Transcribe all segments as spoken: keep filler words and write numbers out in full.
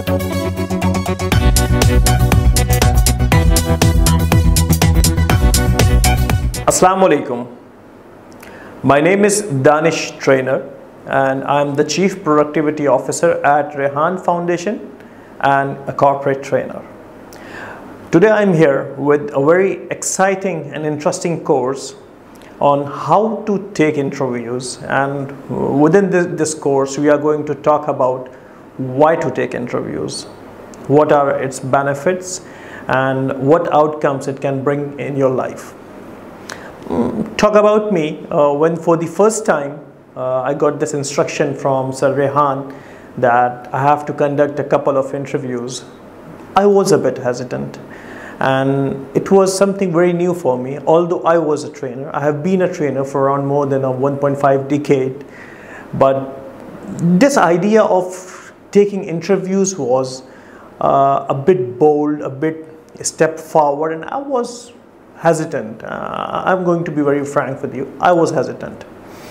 Assalamu alaikum. My name is Danish Trainer and I'm the Chief Productivity Officer at Rehan Foundation and a corporate trainer. Today I'm here with a very exciting and interesting course on how to take interviews, and within this, this course we are going to talk about why to take interviews, what are its benefits and what outcomes it can bring in your life. Talk about me, uh, when for the first time uh, I got this instruction from Sir Rehan that I have to conduct a couple of interviews, I was a bit hesitant. And it was something very new for me. Although I was a trainer, I have been a trainer for around more than a one point five decade. But this idea of taking interviews was uh, a bit bold, a bit a step forward, and I was hesitant. Uh, I'm going to be very frank with you. I was hesitant.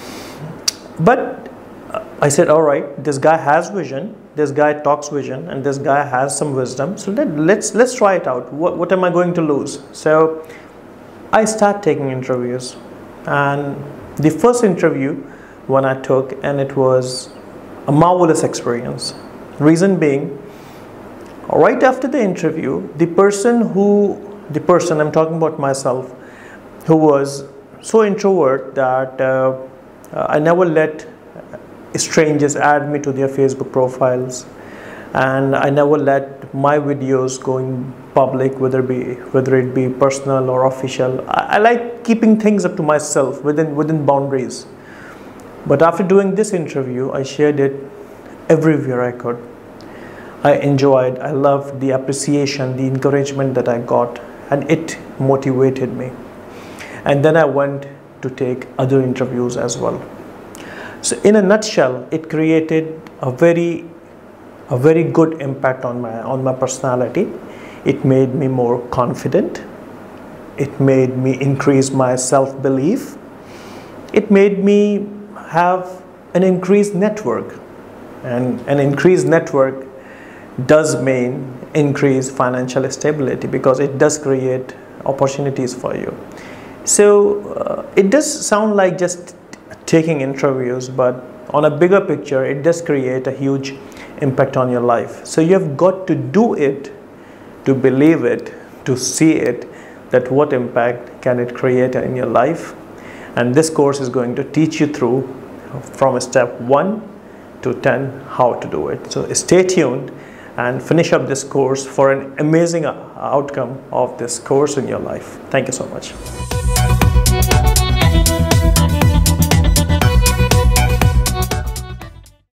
But I said, all right, this guy has vision, this guy talks vision, and this guy has some wisdom. So let, let's let's try it out. What, what am I going to lose? So I start taking interviews, and the first interview one I took, and it was a marvelous experience. Reason being, right after the interview, the person who the person I'm talking about myself, who was so introvert that uh, I never let strangers add me to their Facebook profiles, and I never let my videos going public, whether it be whether it be personal or official. I, I like keeping things up to myself within within boundaries. But after doing this interview, I shared it everywhere I could. I enjoyed, I loved the appreciation, the encouragement that I got, and it motivated me. And then I went to take other interviews as well. So in a nutshell, it created a very, a very good impact on my, on my personality. It made me more confident. It made me increase my self-belief. It made me have an increased network. And an increased network does mean increased financial stability, because it does create opportunities for you. So uh, it does sound like just taking interviews, but on a bigger picture, it does create a huge impact on your life. So you have got to do it, to believe it, to see it, that what impact can it create in your life. And this course is going to teach you through from step one to ten how to do it. So stay tuned and finish up this course for an amazing outcome of this course in your life. Thank you so much.